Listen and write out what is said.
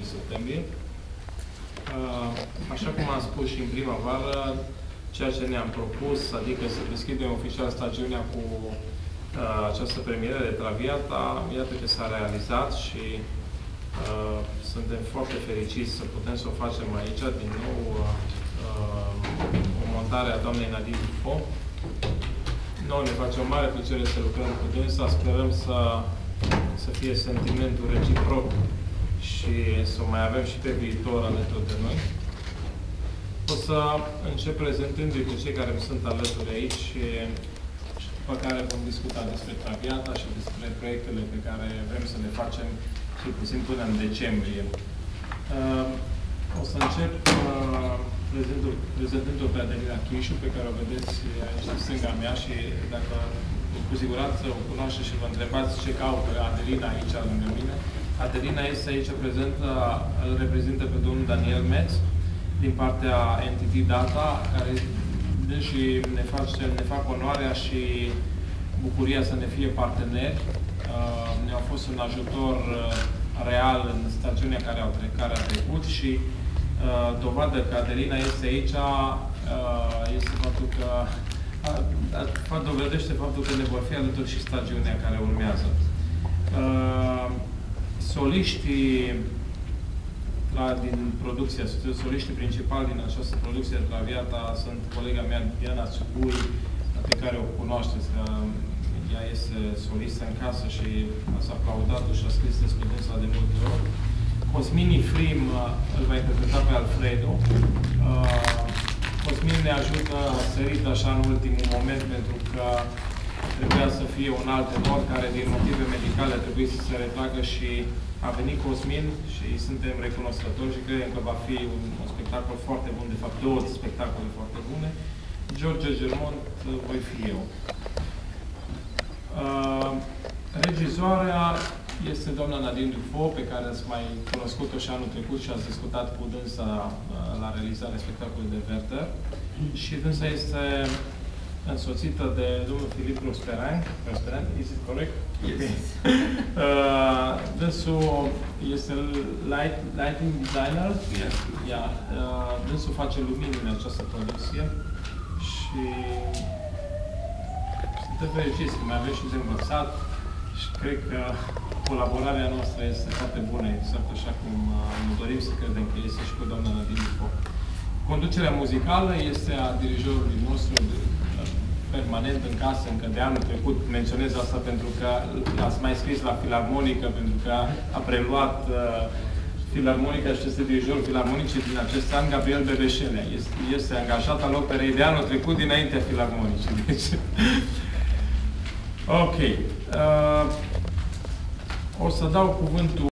septembrie. Așa cum am spus și în primăvară, ceea ce ne-am propus, adică să deschidem oficial stagiunea cu această premieră de Traviata, iată că s-a realizat și suntem foarte fericiți să putem să o facem aici, din nou, o montare a doamnei Nadine Dufault. Noi ne face o mare plăcere să lucrăm cu dânsa, sperăm să fie sentimentul reciproc și să mai avem și pe viitor alături de noi. O să încep prezentându-i pe cei care sunt alături aici și după care vom discuta despre Traviata și despre proiectele pe care vrem să le facem cel puțin până în decembrie. O să încep prezentând-o pe Adelina Chișu, pe care o vedeți aici în stânga mea și dacă cu siguranță o cunoaște și vă întrebați ce caută Adelina aici lângă mine. Adelina este aici prezentă, îl reprezintă pe domnul Daniel Metz din partea NTT Data, care și ne fac onoarea și bucuria să ne fie parteneri. Ne-au fost un ajutor real în stațiunea care a trecut și dovadă că Adelina este aici este faptul că dovedește faptul că ne vor fi alături și stagiunea care urmează. Soliștii din producție, soliștii principali din această producție de Traviata sunt colega mea, Diana Țugui, pe care o cunoașteți, că ea este solistă în casă și ați aplaudat-o și a scris despre dânsa de multe ori. Cosmini Frim îl va interpreta pe Alfredo. Cosmin ne ajută, a sărit așa în ultimul moment, pentru că trebuia să fie un alt tenor care, din motive medicale, trebuie să se retragă și a venit Cosmin și suntem recunoscători și credem că va fi un spectacol foarte bun, de fapt două spectacole foarte bune. George Germont voi fi eu. Regizoarea este doamna Nadine Dufault, pe care ați mai cunoscut-o și anul trecut și ați discutat cu dânsa la realizarea spectacolului de Werther. Și dânsa este însoțită de domnul Filip Prosperan. Is it correct? Yes. Dânsul este lighting designer. Yes. Yeah. Dânsul face lumini în această producție și suntem fericiți că mai avem și de învățat și cred că colaborarea noastră este foarte bună, exact așa cum ne dorim să credem că este și cu doamna Nadine Dufault. Conducerea muzicală este a dirijorului nostru permanent în casă, încă de anul trecut. Menționez asta pentru că ați mai scris la Filarmonică, pentru că a preluat Filarmonica și este dirijorul Filarmonicii din acest an, Gabriel Bebeșelea. Este angajat al operei de anul trecut dinaintea Filarmonicii. Deci... Ok. O să dau cuvântul